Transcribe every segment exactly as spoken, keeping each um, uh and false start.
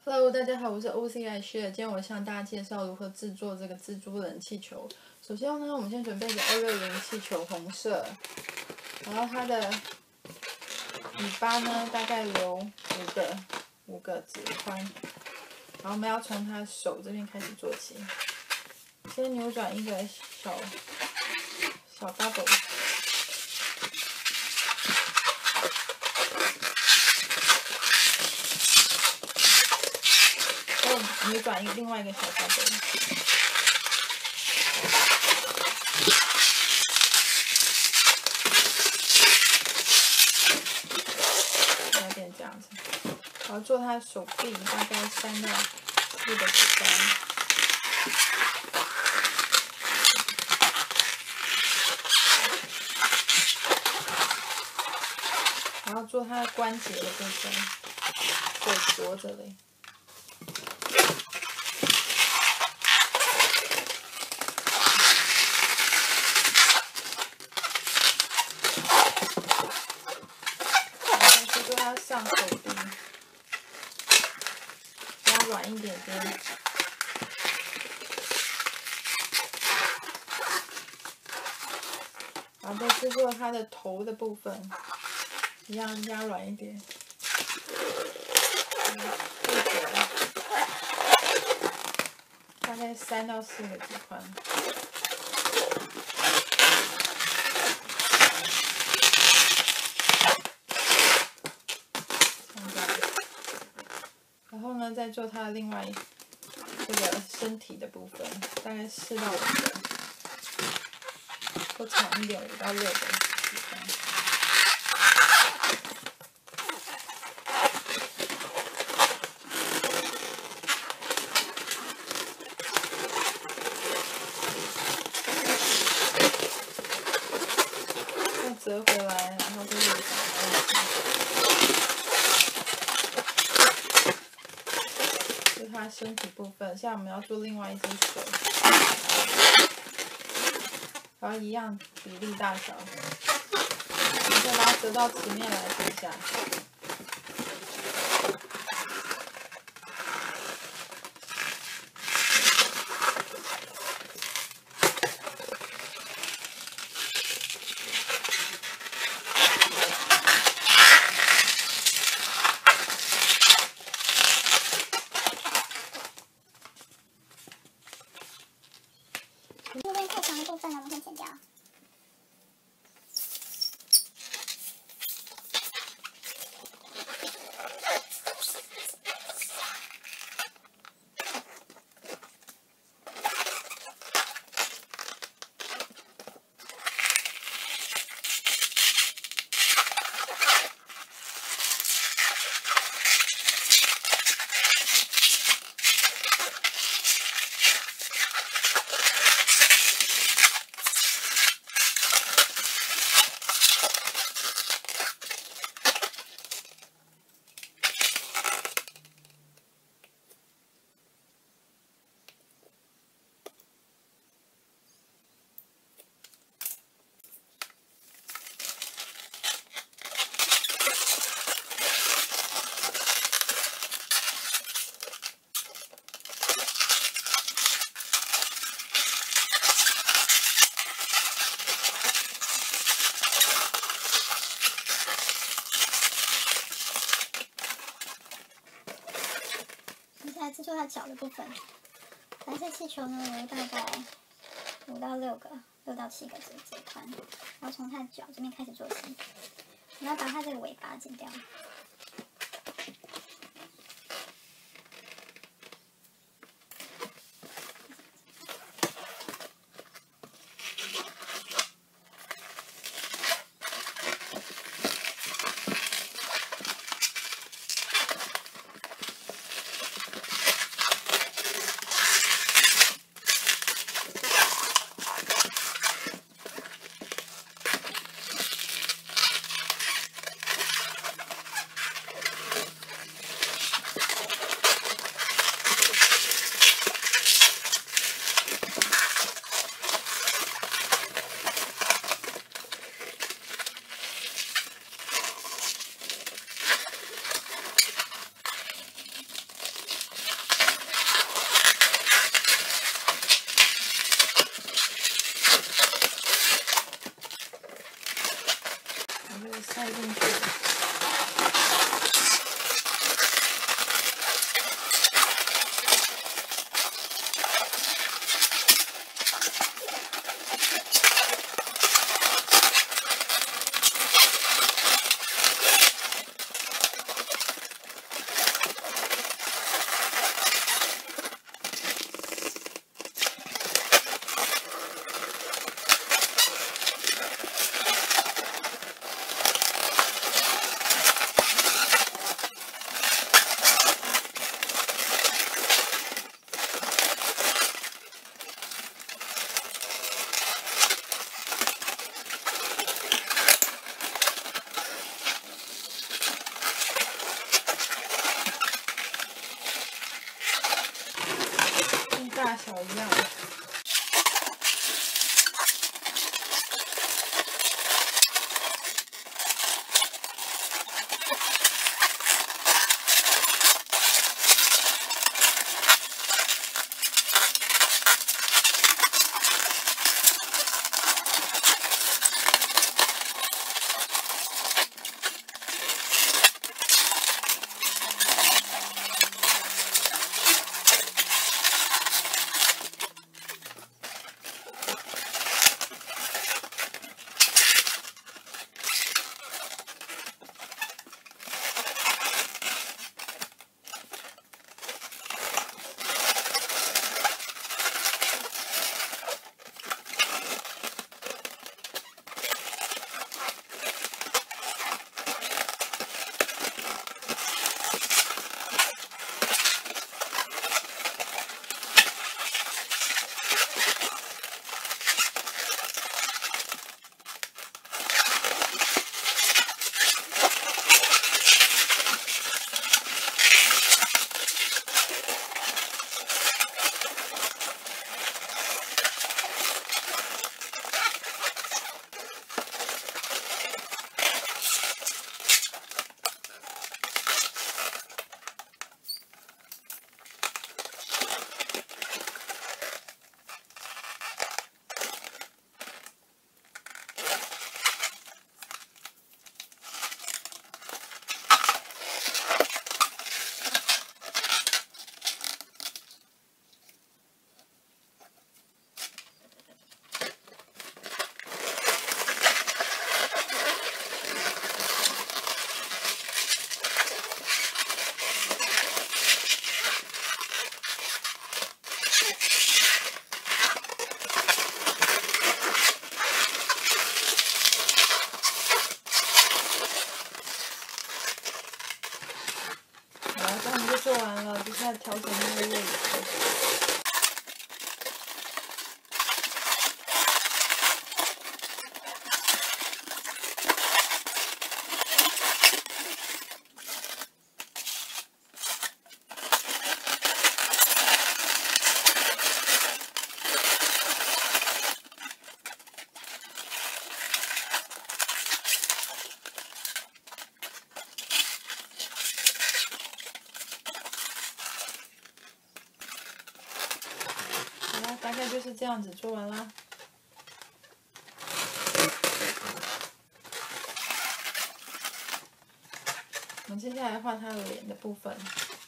Hello， 大家好，我是 O C I Share。今天我向大家介绍如何制作这个蜘蛛人气球。首先呢，我们先准备个二六零气球红色，然后它的尾巴呢大概留五个五个指宽，然后我们要从它手这边开始做起，先扭转一个小小 bubble。 扭转一另外一个小花杯，有点这样子，然后做它手臂大概三到四个指关，然后做它的关节的部分，嘴脖这里。 上手臂，压软一点点，然后再制作它的头的部分，一样压软一点，对准，大概三到四个指宽。 然后呢，再做它的另外这个身体的部分，大概四到五个，或长一点，五到六个地方。再折回来，然后再右转。 它身体部分，现在我们要做另外一只手，然后一样比例大小，我们再把它折到前面来等一下。 这边太长的部分呢，我们先剪掉。来制作它脚的部分，白色气球呢，有大概五到六个、六到七个指指宽，然后从它的脚这边开始做起，你要把它这个尾巴剪掉。 塞进去。大小一样。这样就做完了，接下来调整那个位置。大概就是这样子做完啦。我们接下来画它的脸的部分。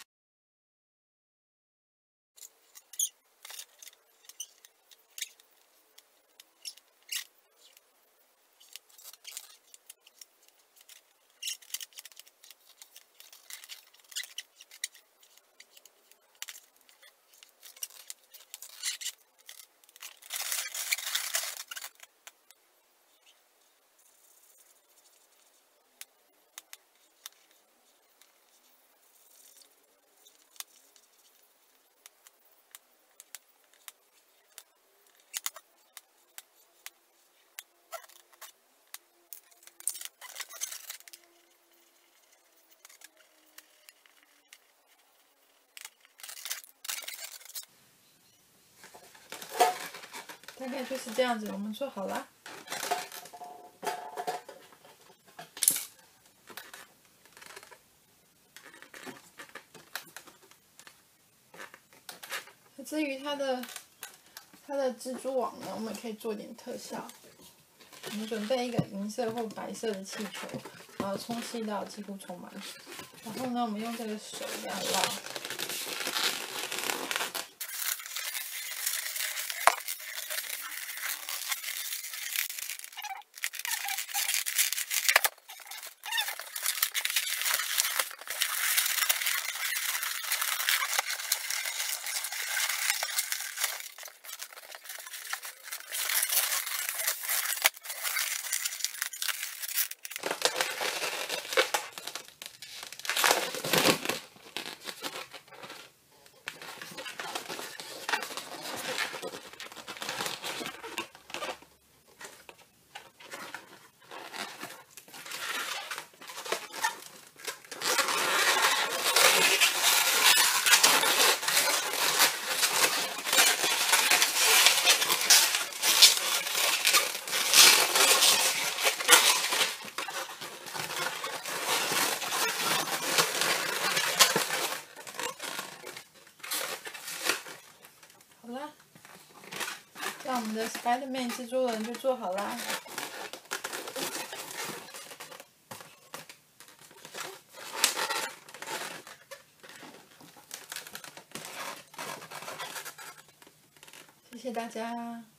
大概就是这样子，我们做好了。至于它的它的蜘蛛网呢，我们可以做点特效。我们准备一个银色或白色的气球， 毛冲洗到几乎充满。然后呢，我们用这个手这样绕。好啦，这样我们的 Spider-Man 蜘蛛人就做好啦。谢谢大家。